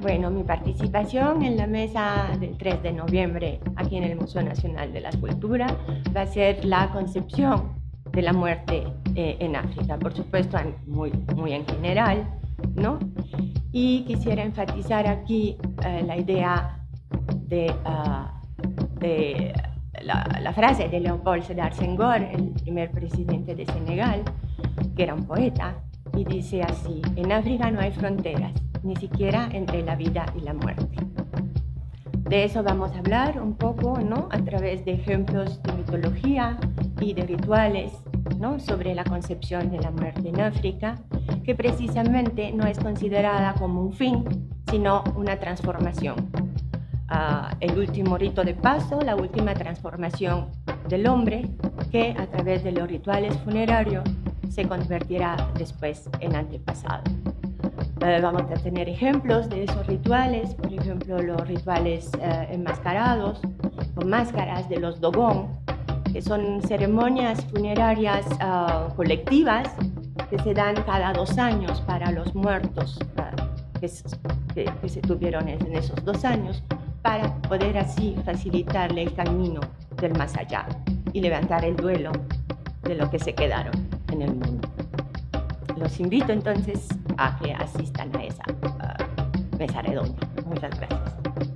Bueno, mi participación en la mesa del 3 de noviembre aquí en el Museo Nacional de la Cultura va a ser la concepción de la muerte en África, por supuesto muy en general, ¿no? Y quisiera enfatizar aquí la idea de la frase de Léopold Sédar Senghor, el primer presidente de Senegal, que era un poeta, y dice así: en África no hay fronteras, ni siquiera entre la vida y la muerte. De eso vamos a hablar un poco, ¿no?, a través de ejemplos de mitología y de rituales, ¿no?, sobre la concepción de la muerte en África, que precisamente no es considerada como un fin, sino una transformación. El último rito de paso, la última transformación del hombre, que a través de los rituales funerarios se convertirá después en antepasado. Vamos a tener ejemplos de esos rituales, por ejemplo, los rituales enmascarados, con máscaras de los Dogon, que son ceremonias funerarias colectivas que se dan cada 2 años para los muertos que se tuvieron en esos 2 años, para poder así facilitarle el camino del más allá y levantar el duelo de lo que se quedaron en el mundo. Los invito entonces a que asistan a esa mesa redonda. Muchas gracias.